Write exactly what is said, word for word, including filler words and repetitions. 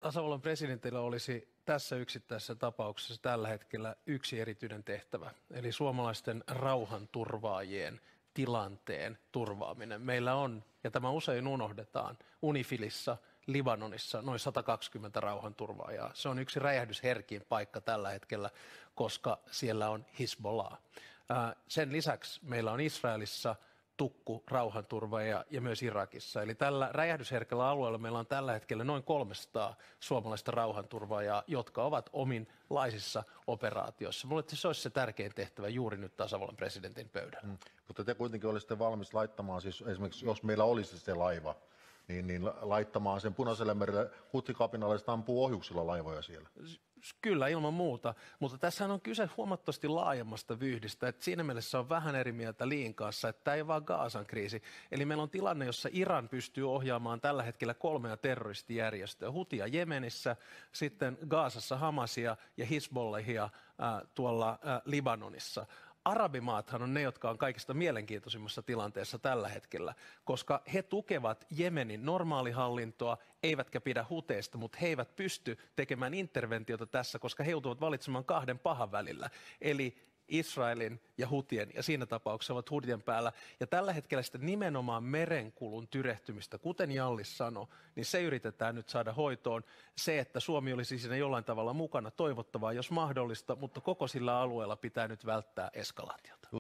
Tasavallan presidentillä olisi tässä yksittäisessä tapauksessa tällä hetkellä yksi erityinen tehtävä, eli suomalaisten rauhanturvaajien tilanteen turvaaminen. Meillä on, ja tämä usein unohdetaan, UNIFILissa, Libanonissa noin sata kaksikymmentä rauhanturvaajaa. Se on yksi räjähdysherkin paikka tällä hetkellä, koska siellä on Hizbollah. Sen lisäksi meillä on Israelissa tukku rauhanturvaajia ja myös Irakissa. Eli tällä räjähdysherkällä alueella meillä on tällä hetkellä noin kolmesataa suomalaista rauhanturvaajaa, jotka ovat ominlaisissa operaatioissa. Minulle se olisi se tärkein tehtävä juuri nyt tasavallan presidentin pöydällä. Hmm. Mutta te kuitenkin olisitte valmis laittamaan, siis esimerkiksi jos meillä olisi se laiva, niin, niin laittamaan sen Punaiselle merelle huttikapinalaiset ampuu ohjuksilla laivoja siellä. Kyllä, ilman muuta, mutta tässä on kyse huomattavasti laajemmasta vyyhdistä, että siinä mielessä on vähän eri mieltä Liin kanssa, että tämä ei ole vaan Gazan kriisi. Eli meillä on tilanne, jossa Iran pystyy ohjaamaan tällä hetkellä kolmea terroristijärjestöä, Hutia Jemenissä, sitten Gazassa Hamasia ja Hizbollahia äh, tuolla äh, Libanonissa. Arabimaathan on ne, jotka on kaikista mielenkiintoisimmassa tilanteessa tällä hetkellä, koska he tukevat Jemenin normaalihallintoa, eivätkä pidä huteista, mutta he eivät pysty tekemään interventiota tässä, koska he joutuvat valitsemaan kahden pahan välillä, eli Israelin ja hutien, ja siinä tapauksessa ovat hutien päällä. Ja tällä hetkellä sitten nimenomaan merenkulun tyrehtymistä, kuten Jallis sanoi, niin se yritetään nyt saada hoitoon. Se, että Suomi olisi siinä jollain tavalla mukana, toivottavaa, jos mahdollista, mutta koko sillä alueella pitää nyt välttää eskalaatiota.